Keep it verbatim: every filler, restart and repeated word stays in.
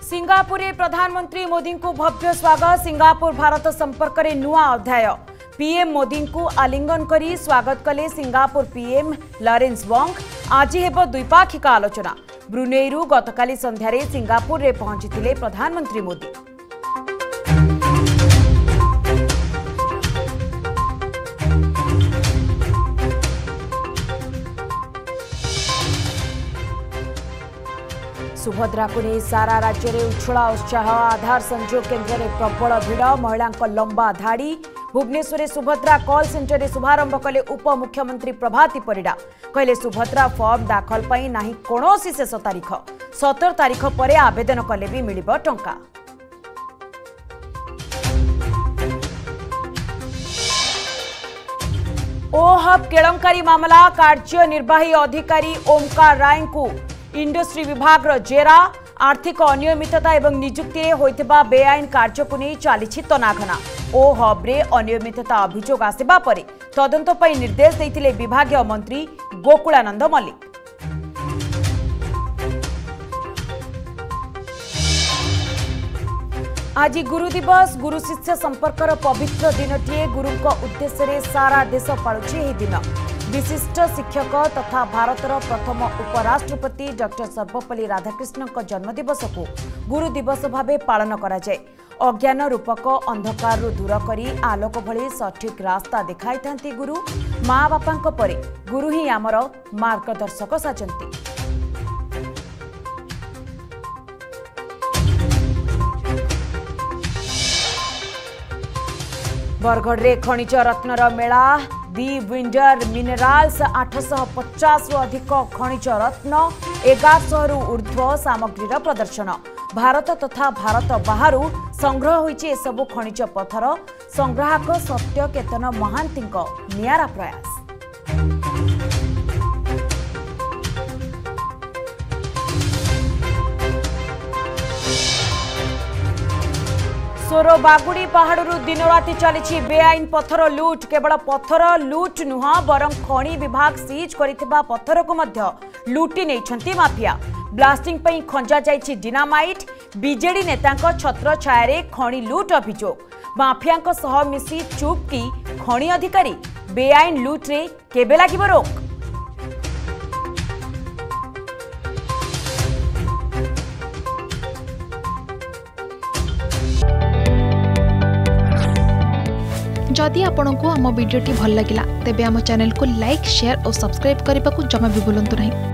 Singapore प्रधानमंत्री मोदी को भव्य स्वागत। सिंगापुर भारत संपर्क में नुआ अध्याय। पीएम मोदी को आलिंगन करी स्वागत कले सिंगापुर पीएम लॉरेंस वोंग। आज हेब द्विपाक्षिक आलोचना। ब्रुनेईरू गतकाली संध्यारे सिंगापुर रे पहुंचीथिले प्रधानमंत्री मोदी। सुभद्रा को नहीं सारा राज्य में उछला उत्साह। आधार संयोग केन्द्र में प्रबल भिड़। महिला लंबा धाड़ी। भुवनेश्वर सुभद्रा कॉल सेंटर में शुभारंभ कले उपमुख्यमंत्री प्रभाती परिडा। कहले सुभद्रा फॉर्म दाखल पाई नाही कोनोसी शेष तारीख। सतर तारीख पर आवेदन कले भी मिलिबो टंका। ओहब केलंकारी मामला। कार्यनिर्वाही अधिकारी ओमकार राय को इंडस्ट्री विभाग जेरा। आर्थिक अनियमितता एवं नियुक्ति में होइतिबा बेआईन कार्य को नहीं चली तनाघना। ओहब्रे अनियमितता अभियोग आसिबा परे तदंत पई निर्देश देइतिले विभागीय मंत्री गोकुलानंद मल्लिक। आज गुरु दिवस। गुरु शिष्य संपर्कर पवित्र दिनटीए। गुरुଙ୍କ उद्देश्य सारा देश पालुछि एही दिन। विशिष्ट शिक्षक तथा भारतर प्रथम उपराष्ट्रपति डॉक्टर सर्वपल्ली राधाकृष्ण जन्मदिवस को गुरु दिवस भावे पालन करा जाए। अज्ञान रूपक अंधकार दूर करी आलोक भली सठिक रास्ता देखाई थांती गुरु। माँ बापा परे गुरु ही आमर मार्गदर्शक साजंती। बरगढ़ रे खनिज रत्नर मेला। दि विंडर मिनराल्स आठ सौ पचास रु अधिक खनिज रत्न एगार सौ रु ऊर्ध्व सामग्रीर प्रदर्शन। भारत तथा भारत बाहर संग्रह होइछि एसबु खनिज पत्थर। संग्राहक सत्य केतन महांती नियारा प्रयास। सोरबागुड़ी पहाड़ू दिन राति चली बेआईन पत्थर लुट। केवल पत्थर लुट नुह बरं खनि विभाग सीज करिथिबा पत्थर को मध्य लुटी नहीं माफिया। ब्लास्टिंग पई खंजा जाइछि डिनामाइट। बीजेडी नेतांक छत्र छाया खनि लुट अभियोग। माफियांक सह मिसी चुप की खनि अधिकारी। बेआईन लुट रे केबे लागिबो रोक। जदि आपंक आम भिडी भल लगा तेब आम चैनल को लाइक शेयर और सब्सक्राइब करने को जमा भी भूलु नहीं।